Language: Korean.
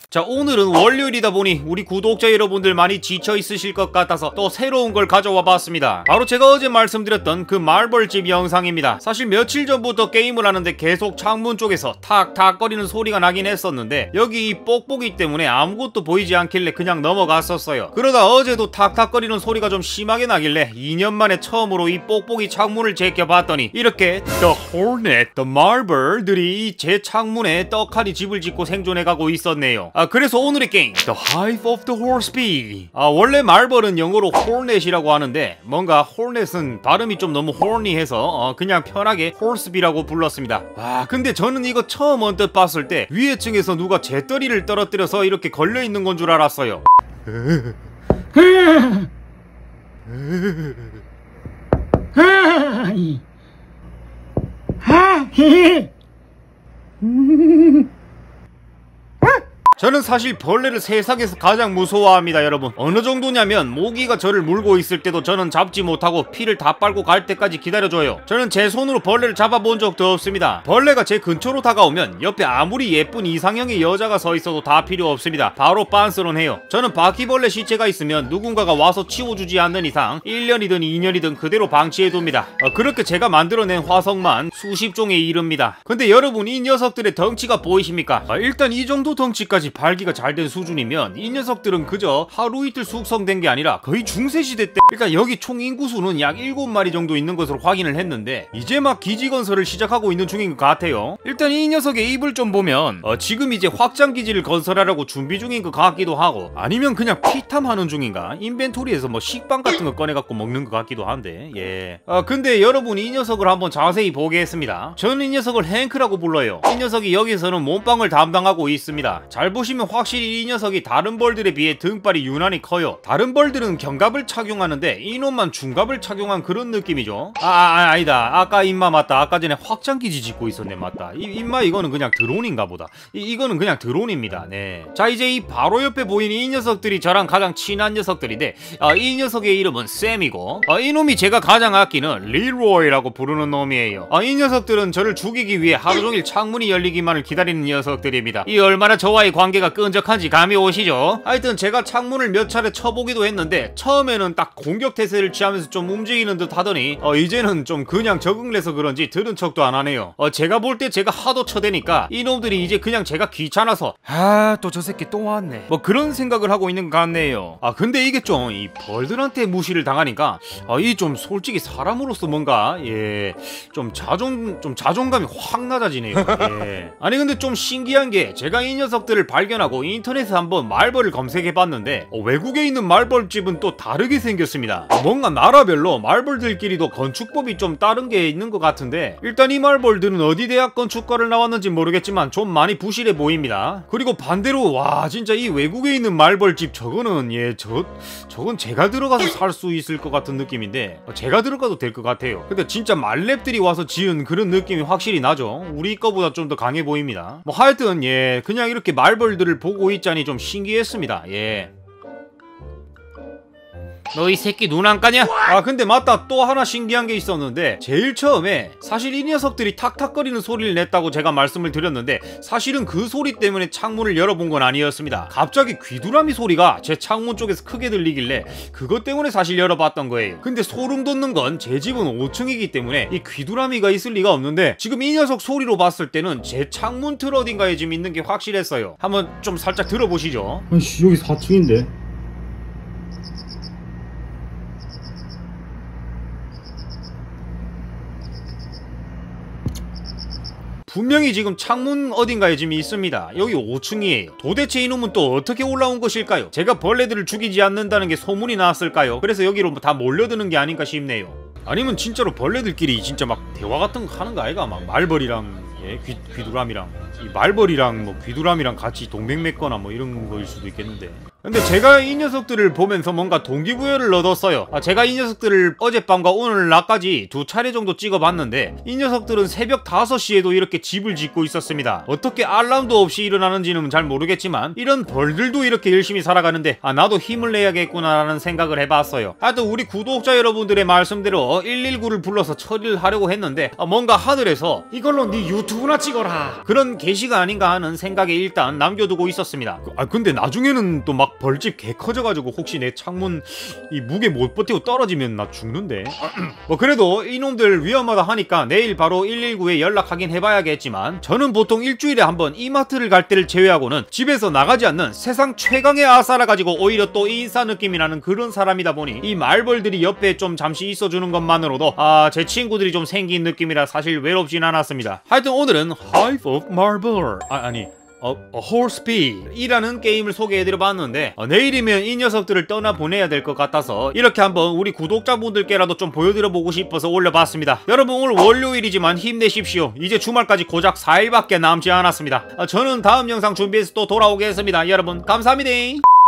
자, 오늘은 월요일이다 보니 우리 구독자 여러분들 많이 지쳐 있으실 것 같아서 또 새로운 걸 가져와 봤습니다. 바로 제가 어제 말씀드렸던 그 말벌집 영상입니다. 사실 며칠 전부터 게임을 하는데 계속 창문 쪽에서 탁탁 거리는 소리가 나긴 했었는데 여기 이 뽁뽁이 때문에 아무것도 보이지 않길래 그냥 넘어갔었어요. 그러다 어제도 탁탁 거리는 소리가 좀 심하게 나길래 2년 만에 처음으로 이 뽁뽁이 창문을 제껴봤더니 이렇게 The Hornet, The Marver들이 제 창문에 떡하니 집을 짓고 생존해가고 있었네요. 그래서 오늘의 게임 The Hive of the Horse-Bee. 원래 말벌은 영어로 Hornet이라고 하는데 뭔가 Hornet은 발음이 좀 너무 horny해서 그냥 편하게 Horse-Bee라고 불렀습니다. 근데 저는 이거 처음 언뜻 봤을 때 위에 층에서 누가 재떨이를 떨어뜨려서 이렇게 걸려있는 건 줄 알았어요. 저는 사실 벌레를 세상에서 가장 무서워합니다, 여러분. 어느 정도냐면 모기가 저를 물고 있을 때도 저는 잡지 못하고 피를 다 빨고 갈 때까지 기다려줘요. 저는 제 손으로 벌레를 잡아본 적도 없습니다. 벌레가 제 근처로 다가오면 옆에 아무리 예쁜 이상형의 여자가 서 있어도 다 필요 없습니다. 바로 빤스런해요. 저는 바퀴벌레 시체가 있으면 누군가가 와서 치워주지 않는 이상 1년이든 2년이든 그대로 방치해둡니다. 그렇게 제가 만들어낸 화석만 수십 종에 이릅니다. 근데 여러분, 이 녀석들의 덩치가 보이십니까? 일단 이 정도 덩치까지 발기가 잘 된 수준이면 이 녀석들은 그저 하루 이틀 숙성된 게 아니라 거의 중세시대 때 일단 여기 총 인구수는 약 7마리 정도 있는 것으로 확인을 했는데 이제 막 기지건설을 시작하고 있는 중인 것 같아요. 일단 이 녀석의 입을 좀 보면 지금 이제 확장기지를 건설하려고 준비 중인 것 같기도 하고 아니면 그냥 피탐하는 중인가? 인벤토리에서 뭐 식빵 같은 거 꺼내갖고 먹는 것 같기도 한데 예. 근데 여러분이 이 녀석을 한번 자세히 보겠습니다. 저는 이 녀석을 행크라고 불러요. 이 녀석이 여기서는 몸빵을 담당하고 있습니다. 잘 보시면 확실히 이 녀석이 다른 벌들에 비해 등발이 유난히 커요. 다른 벌들은 견갑을 착용하는데 이놈만 중갑을 착용한 그런 느낌이죠. 아니다. 아까 임마 맞다. 아까 전에 확장기지 짓고 있었네. 맞다. 임마 이거는 그냥 드론인가 보다. 이거는 그냥 드론입니다. 네. 자, 이제 이 바로 옆에 보이는 이 녀석들이 저랑 가장 친한 녀석들인데 이 녀석의 이름은 샘이고 이놈이 제가 가장 아끼는 리로이라고 부르는 놈이에요. 이 녀석들은 저를 죽이기 위해 하루종일 창문이 열리기만을 기다리는 녀석들입니다. 이 얼마나 저와의 관계가 끈적한지 감이 오시죠? 하여튼 제가 창문을 몇 차례 쳐보기도 했는데 처음에는 딱 공격 태세를 취하면서 좀 움직이는 듯 하더니 이제는 좀 그냥 적응을 해서 그런지 들은 척도 안 하네요. 제가 볼 때 제가 하도 쳐대니까 이놈들이 이제 그냥 제가 귀찮아서 또 저 새끼 또 왔네 뭐 그런 생각을 하고 있는 것 같네요. 근데 이게 좀 이 벌들한테 무시를 당하니까 이 좀 솔직히 사람으로서 뭔가 좀 자존감이 확 낮아지네요. 아니 근데 좀 신기한 게 제가 이 녀석들을 발견하고 인터넷에 한번 말벌을 검색해봤는데 외국에 있는 말벌집은 또 다르게 생겼습니다. 뭔가 나라별로 말벌들끼리도 건축법이 좀 다른 게 있는 것 같은데 일단 이 말벌들은 어디 대학 건축과를 나왔는지 모르겠지만 좀 많이 부실해 보입니다. 그리고 반대로 와 진짜 이 외국에 있는 말벌집 저거는 저건 제가 들어가서 살 수 있을 것 같은 느낌인데 제가 들어가도 될 것 같아요. 근데 진짜 말렙들이 와서 지은 그런 느낌이 확실히 나죠. 우리 거보다 좀 더 강해 보입니다. 뭐 하여튼 그냥 이렇게 말벌들을 보고 있자니 좀 신기했습니다. 너 이 새끼 눈 안 까냐? 근데 맞다, 또 하나 신기한 게 있었는데 제일 처음에 사실 이 녀석들이 탁탁거리는 소리를 냈다고 제가 말씀을 드렸는데 사실은 그 소리 때문에 창문을 열어본 건 아니었습니다. 갑자기 귀두라미 소리가 제 창문 쪽에서 크게 들리길래 그것 때문에 사실 열어봤던 거예요. 근데 소름 돋는 건 제 집은 5층이기 때문에 이 귀두라미가 있을 리가 없는데 지금 이 녀석 소리로 봤을 때는 제 창문 틀 어딘가에 지금 있는 게 확실했어요. 한번 좀 살짝 들어보시죠. 아이씨, 여기 4층인데 분명히 지금 창문 어딘가에 지금 있습니다. 여기 5층이에요. 도대체 이놈은 또 어떻게 올라온 것일까요? 제가 벌레들을 죽이지 않는다는 게 소문이 나왔을까요? 그래서 여기로 다 몰려드는 게 아닌가 싶네요. 아니면 진짜로 벌레들끼리 진짜 막 대화 같은 거 하는 거 아이가? 막 말벌이랑 귀두람이랑 이 말벌이랑 뭐 귀두람이랑 같이 동맹 맺거나 뭐 이런 거일 수도 있겠는데 근데 제가 이 녀석들을 보면서 뭔가 동기부여를 얻었어요. 제가 이 녀석들을 어젯밤과 오늘 낮까지 2차례 정도 찍어봤는데 이 녀석들은 새벽 5시에도 이렇게 집을 짓고 있었습니다. 어떻게 알람도 없이 일어나는지는 잘 모르겠지만 이런 벌들도 이렇게 열심히 살아가는데 나도 힘을 내야겠구나 라는 생각을 해봤어요. 하여튼 우리 구독자 여러분들의 말씀대로 119를 불러서 처리를 하려고 했는데 뭔가 하늘에서 이걸로 네 유튜브나 찍어라 그런 계시가 아닌가 하는 생각에 일단 남겨두고 있었습니다. 근데 나중에는 또 막 벌집 개 커져가지고 혹시 내 창문 이 무게 못 버티고 떨어지면 나 죽는데. 뭐 그래도 이놈들 위험하다 하니까 내일 바로 119에 연락하긴 해봐야겠지만 저는 보통 일주일에 한번 이마트를 갈 때를 제외하고는 집에서 나가지 않는 세상 최강의 아싸라 가지고 오히려 또 인싸 느낌이 나는 그런 사람이다 보니 이 말벌들이 옆에 좀 잠시 있어주는 것만으로도 제 친구들이 좀 생긴 느낌이라 사실 외롭진 않았습니다. 하여튼 오늘은 Hive of Marble Horse B이라는 게임을 소개해드려봤는데 내일이면 이 녀석들을 떠나보내야 될 것 같아서 이렇게 한번 우리 구독자분들께라도 좀 보여드려보고 싶어서 올려봤습니다. 여러분 오늘 월요일이지만 힘내십시오. 이제 주말까지 고작 4일밖에 남지 않았습니다. 저는 다음 영상 준비해서 또 돌아오겠습니다. 여러분 감사합니다.